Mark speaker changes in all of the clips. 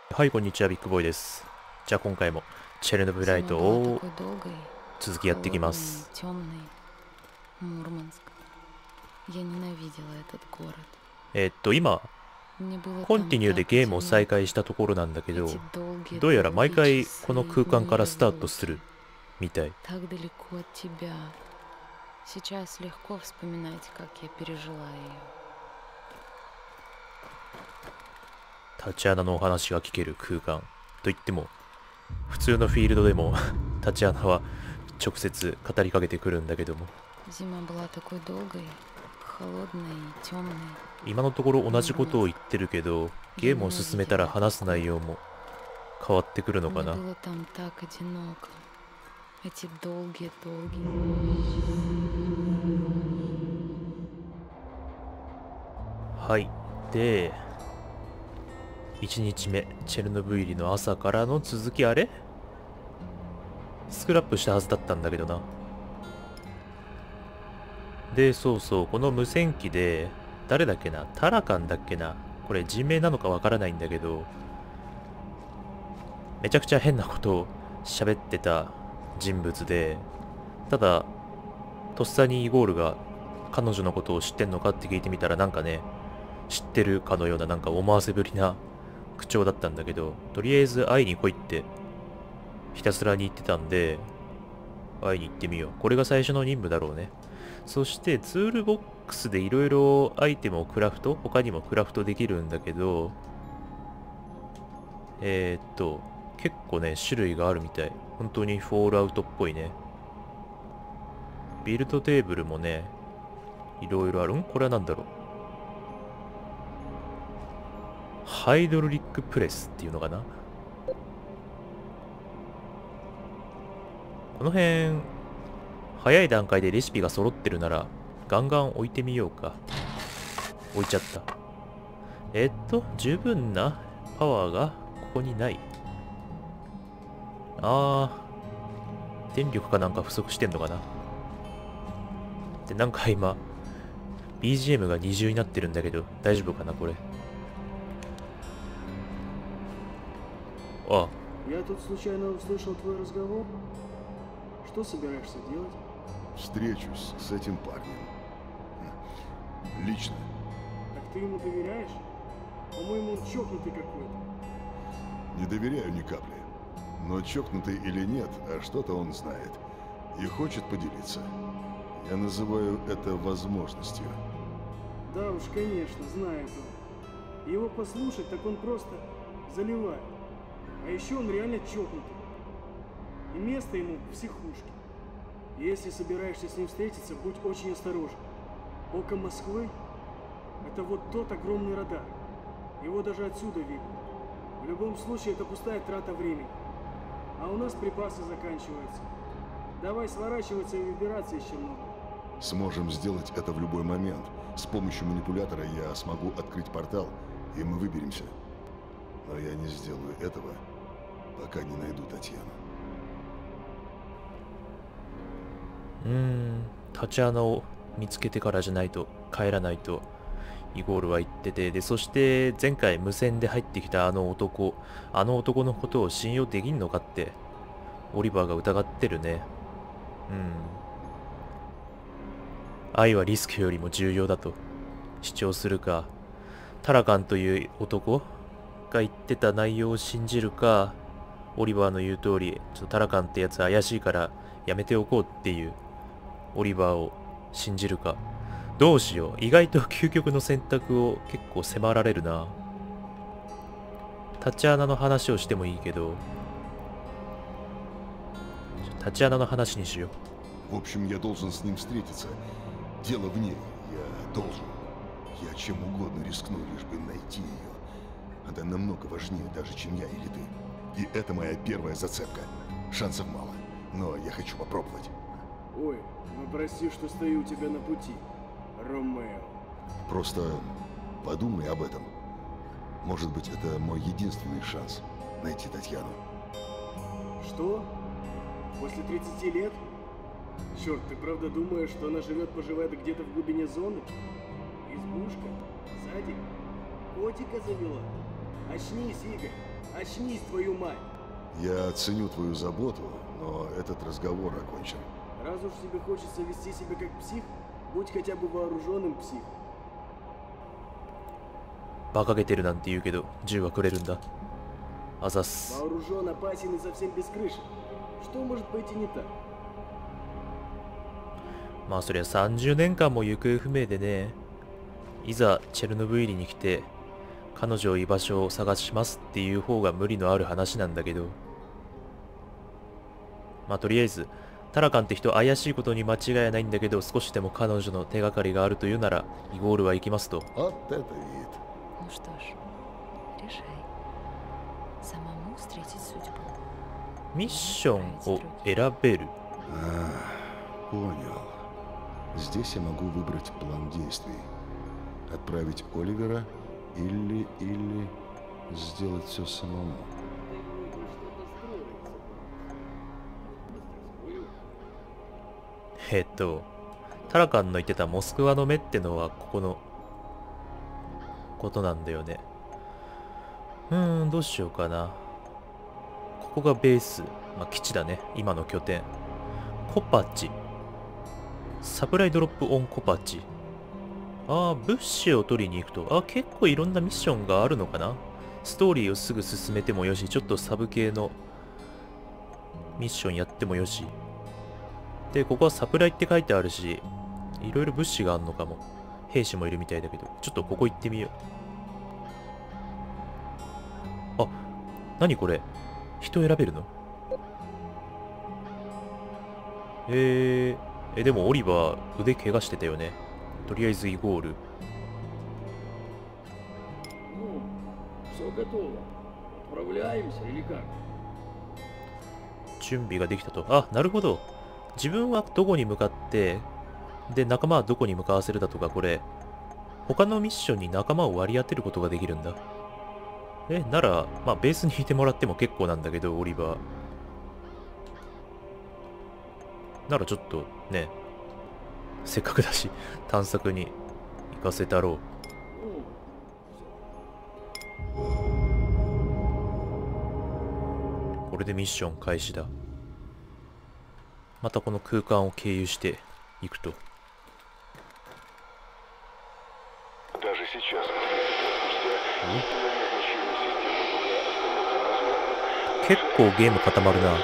Speaker 1: はい、こんにちは、ビッグボーイです。じゃあ今回もチェルノブイリライトを続きやっていきます。今、コンティニューでゲームを再開したところなんだけど、どうやら毎回この空間からスタートするみたい。タチアナのお話が聞ける空間といっても、普通のフィールドでもタチアナは直接語りかけてくるんだけども、今のところ同じことを言ってるけど、ゲームを進めたら話す内容も変わってくるのかな。はい。で、1日目、チェルノブイリの朝からの続き。あれスクラップしたはずだったんだけどな。で、そうそう、この無線機で、誰だっけな、タラカンだっけな、これ人名なのかわからないんだけど、めちゃくちゃ変なことを喋ってた人物で、ただ、とっさにイゴールが彼女のことを知ってんのかって聞いてみたら、なんかね、知ってるかのような、なんか思わせぶりな口調だったんだけど、とりあえず会いに来いってひたすらに言ってたんで、会いに行ってみよう。これが最初の任務だろうね。そしてツールボックスでいろいろアイテムをクラフト、他にもクラフトできるんだけど、結構ね、種類があるみたい。本当にフォールアウトっぽいね。ビルドテーブルもね、いろいろある。これは何だろう。ハイドロリックプレスっていうのかな。この辺、早い段階でレシピが揃ってるなら、ガンガン置いてみようか。置いちゃった。十分なパワーがここにない。電力かなんか不足してんのかな。で、なんか今、BGM が二重になってるんだけど、大丈夫かな、これ。あ、
Speaker 2: Я тут случайно услышал твой разговор. Что собираешься делать?
Speaker 3: Встречусь с этим парнем. Лично.
Speaker 2: Так ты ему доверяешь? По-моему, он чокнутый какой-то.
Speaker 3: Не доверяю ни капли. Но чокнутый или нет, а что-то он знает. И хочет поделиться. Я называю это возможностью.
Speaker 2: Да уж, конечно, знает он. Его послушать, так он просто заливает. А еще он реально чокнутый. И место ему в психушке. Если собираешься с ним встретиться, будь очень осторожен. Око Москвы — это вот тот огромный радар. Его даже отсюда видно. В любом случае, это пустая трата времени. А у нас припасы заканчиваются. Давай сворачиваться и выбираться еще много.
Speaker 3: Сможем сделать это в любой момент. С помощью манипулятора я смогу открыть портал, и мы выберемся. Но я не сделаю этого, пока не найду Татьяну.
Speaker 1: タチアナを見つけてからじゃないと帰らないとイゴールは言ってて、で、そして前回無線で入ってきたあの男のことを信用できんのかってオリバーが疑ってるね。愛はリスクよりも重要だと主張するか、タラカンという男が言ってた内容を信じるか、オリバーの言う通り、ちょっとタラカンってやつ怪しいからやめておこうっていうオリバーを信じるか。どうしよう。意外と究極の選択を結構迫られるな。タチアナの話をしてもいいけど、タチアナの話にしよ
Speaker 3: В общем, я должен с ним встретиться. Дело в ней. Я должен. Я чем угодно рискну, лишь бы найти ее. Она намного важнее даже, чем я или ты. И это моя первая зацепка. Шансов мало, но я хочу попробовать.
Speaker 2: Ой, ну прости, что стою у тебя на пути, Ромео.
Speaker 3: Просто подумай об этом. Может быть, это мой единственный шанс найти Татьяну.
Speaker 2: Что? После 30 лет? Черт, ты правда думаешь, что она живет-поживает где-то в глубине зоны? Избушка? Садик? Котика завела? Очнись, Игорь. Очнись, твою мать!
Speaker 3: Я ценю твою заботу, но этот разговор окончен.
Speaker 2: Раз уж тебе хочется вести себя как псих, будь хотя бы вооруженным психом.
Speaker 1: 馬鹿げてるなんて言うけど、銃はくれるんだ。あざっす。
Speaker 2: Вооружен, опасен и совсем без крыши. Что может пойти не так?
Speaker 1: まあそりゃ30年間も行方不明でね、いざチェルノブイリに来て、彼女を居場所を探しますっていう方が無理のある話なんだけど、まあとりあえず、タラカンって人怪しいことに間違いないんだけど、少しでも彼女の手がかりがあるというなら、イゴールは行きますと。
Speaker 3: Вот это вид.
Speaker 4: Ну что ж, решай. Самому встретить судьбу.
Speaker 1: ミッションを選べる。
Speaker 3: Понял. Здесь я могу выбрать план действий. Отправить Оливера или сделать все самому.
Speaker 1: タラカンの言ってたモスクワの目ってのはここのことなんだよね。どうしようかな。ここがベース、まあ、基地だね。今の拠点。コパチ。サプライドロップオンコパチ。ああ、物資を取りに行くと。あ、結構いろんなミッションがあるのかな。ストーリーをすぐ進めてもよし、ちょっとサブ系のミッションやってもよし。で、ここはサプライって書いてあるし、いろいろ物資があるのかも。兵士もいるみたいだけど、ちょっとここ行ってみよう。あ、何これ？人選べるの？でもオリバー腕怪我してたよね。とりあえずイゴール。
Speaker 2: Ну, все готово. Отправляемся или как?
Speaker 1: 準備ができたと。あ、なるほど。自分はどこに向かって、で、仲間はどこに向かわせるだとか、これ、他のミッションに仲間を割り当てることができるんだ。なら、まあ、ベースに引いてもらっても結構なんだけど、オリバー。ならちょっと、ね、せっかくだし、探索に行かせたろう。これでミッション開始だ。またこの空間を経由していくと。
Speaker 3: Даже сейчас, 30 лет спустя, назначение системы ПВО остается неразрушенным.
Speaker 1: 結構ゲーム固まるな。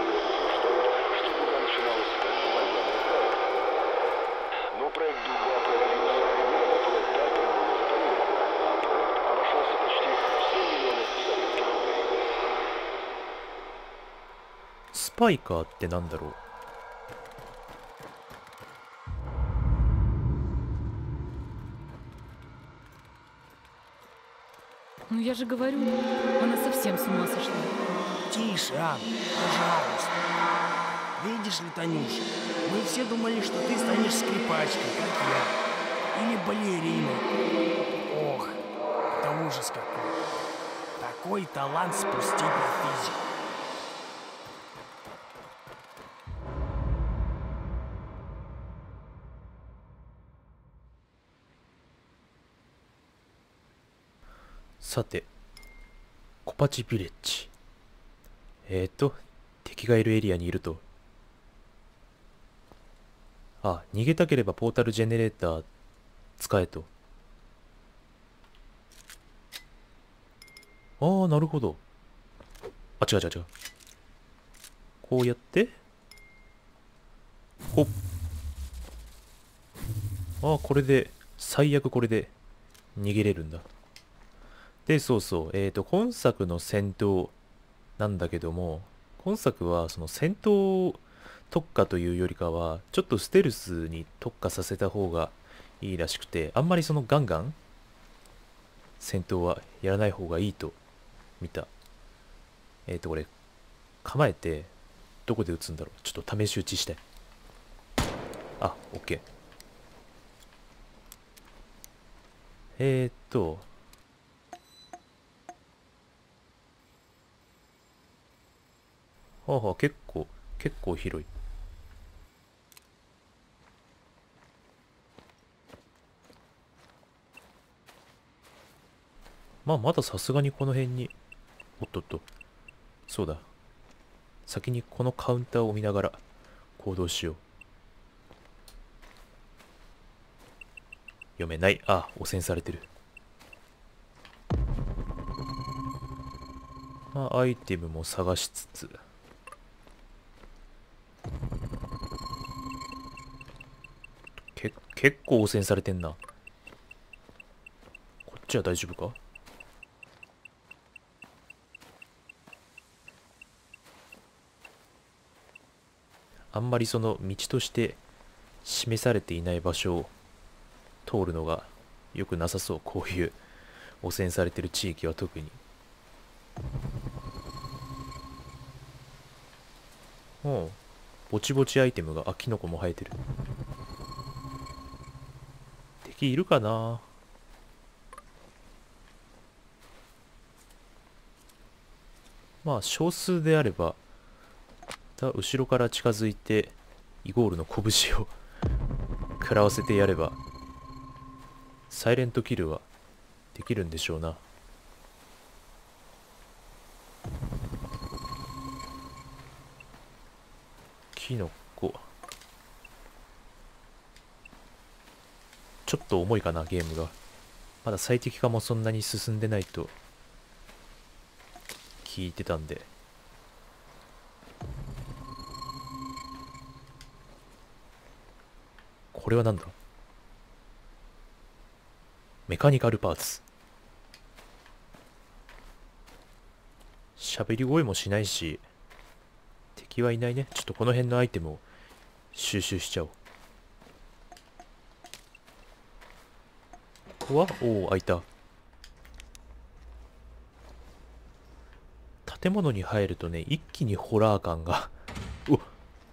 Speaker 3: Но проект Дуба провалился. Его по этапам было запланировано. Проект обошелся почти в 100 миллионов советских рублей.
Speaker 1: スパイカーってなんだろう。
Speaker 4: Ну я же говорю, она совсем с ума сошла.
Speaker 2: Тише, Ан, пожалуйста. Видишь ли, Танюша, мы все думали, что ты станешь скрипачкой, как я. Или балериной. Ох, это ужас какой. Такой талант спустить на физику.
Speaker 1: — さて、コパチビレッジ。敵がいるエリアにいると。あ、逃げたければポータルジェネレーター使えと。ああ、なるほど。あ、違う違う違う。こうやって、ほっ。ああ、これで、最悪これで逃げれるんだ。で、そうそう。今作の戦闘なんだけども、今作はその戦闘特化というよりかは、ちょっとステルスに特化させた方がいいらしくて、あんまりそのガンガン戦闘はやらない方がいいと見た。これ、構えて、どこで撃つんだろう。ちょっと試し撃ちして。あ、OK。はあはあ、結構広い。まあ、まださすがにこの辺におっとっと。そうだ。先にこのカウンターを見ながら行動しよう。読めない。あ、汚染されてる。まあ、アイテムも探しつつ。結構汚染されてんな。こっちは大丈夫か？あんまりその道として示されていない場所を通るのが良くなさそう。こういう汚染されてる地域は特に。もうぼちぼちアイテムが、あ、キノコも生えてる。敵いるかな？まあ少数であれば、後ろから近づいてイゴールの拳を食らわせてやればサイレントキルはできるんでしょうな。キノコちょっと重いかな、ゲームが。まだ最適化もそんなに進んでないと聞いてたんで。これはなんだ？メカニカルパーツ。喋り声もしないし敵はいないね。ちょっとこの辺のアイテムを収集しちゃおう。ここは、おお、開いた。建物に入るとね、一気にホラー感がうわっ、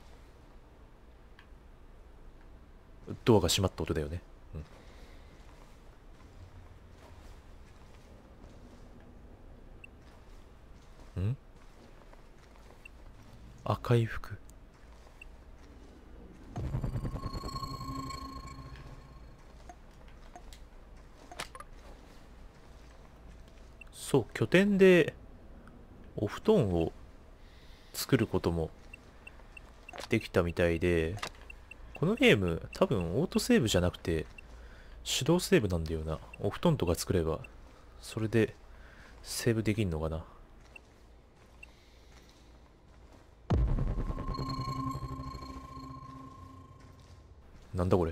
Speaker 1: ドアが閉まった音だよね。ん赤い服。そう、拠点でお布団を作ることもできたみたいで、このゲーム多分オートセーブじゃなくて手動セーブなんだよな。お布団とか作ればそれでセーブできんのかな。なんだこれ。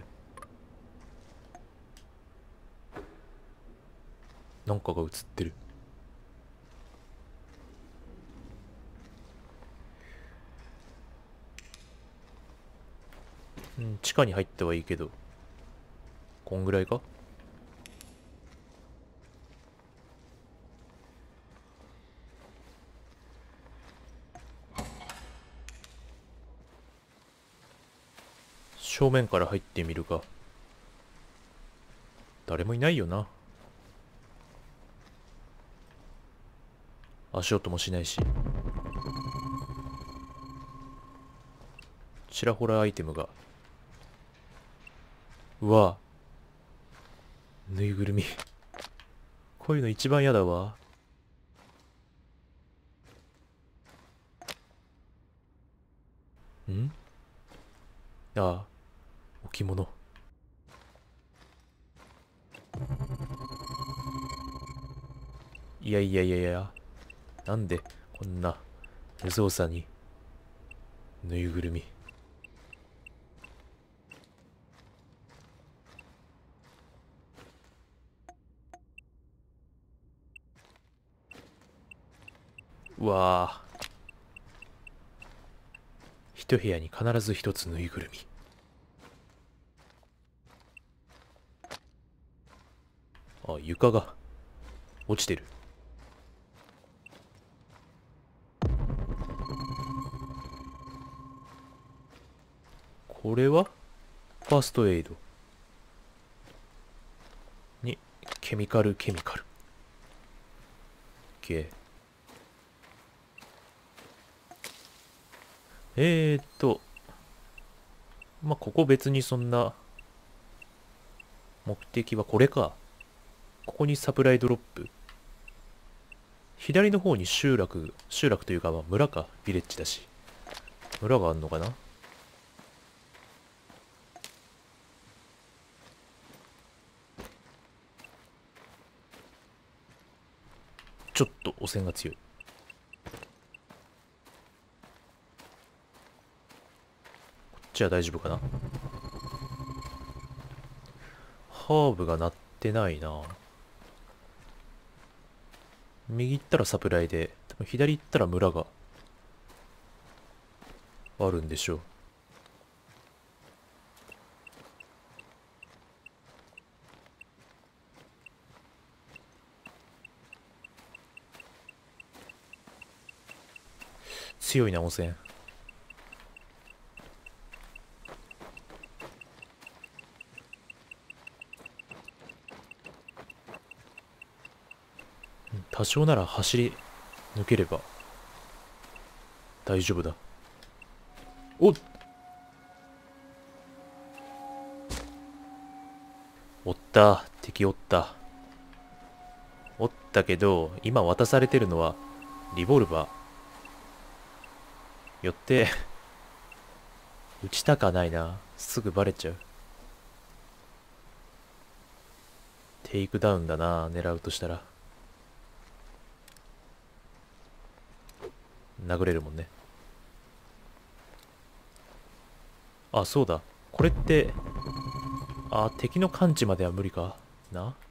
Speaker 1: なんかが映ってる。うん、地下に入ってはいいけど、こんぐらいか。正面から入ってみるか。誰もいないよな。足音もしないし。ちらほらアイテムが。うわ、ぬいぐるみこういうの一番嫌だわ。んああ、置物。いやいやいやいや、なんでこんな無造作にぬいぐるみ。うわあ、一部屋に必ず一つぬいぐるみ。あ、床が落ちてる。これはファーストエイドにケミカル。OK。まあ、ここ別にそんな目的はこれか。ここにサプライドロップ左の方に集落というか、まあ、村か、ビレッジだし。村があんのかな。ちょっと汚染が強い。こっちは大丈夫かな。ハーブが鳴ってないな。右行ったらサプライで、多分左行ったら村があるんでしょう。強いな、汚染。多少なら走り抜ければ大丈夫だ。おっ、おった、敵おった。おったけど、今渡されてるのはリボルバー。よって撃ちたかないな。すぐバレちゃう。テイクダウンだな、狙うとしたら。殴れるもんね。あ、そうだ。これって、敵の感知までは無理かな。